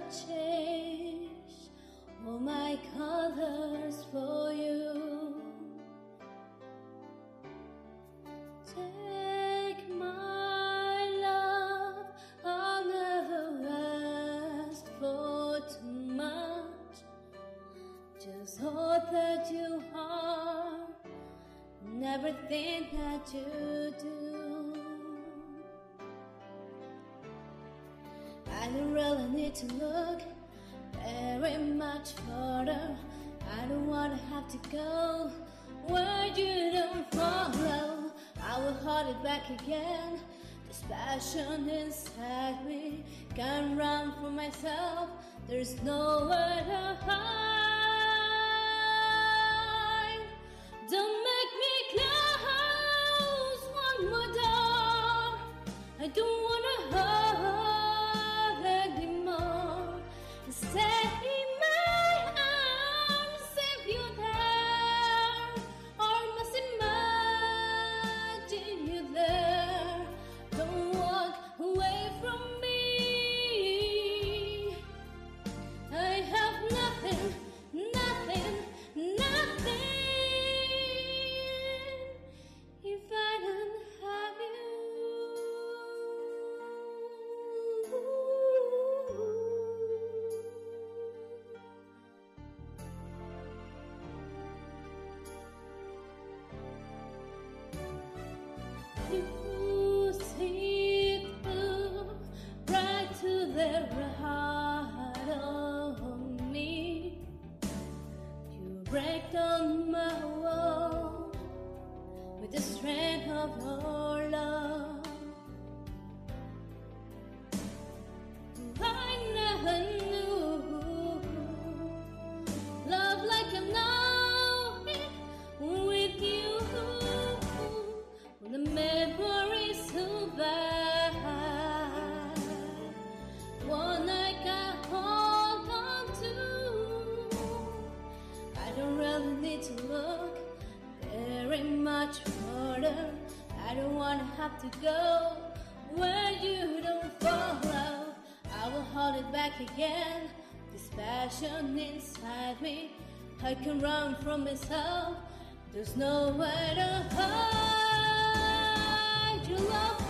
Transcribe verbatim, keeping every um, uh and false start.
change all my colors for you. Take my love, I'll never ask for too much. Just hope that you are and everything that you do. I don't really need to look very much further. I don't wanna have to go where you don't follow. I will hold it back again. This passion inside me can't run from myself. There's nowhere to hide. Don't make me close one more door. I don't wanna hurt anymore. Stay in my arms if you're there, or must imagine you there. Don't walk away from me. I have nothing, nothing, nothing if I don't have you. You see through right to the heart of me. You break down my wall with the strength of your love. I never knew love like I know it with you. When the memory's so bad, one I can hold on to. I don't really need to look very much further. I don't wanna have to go where you don't follow. I will hold it back again. This passion inside me, I can run from myself. There's nowhere to hide. Your love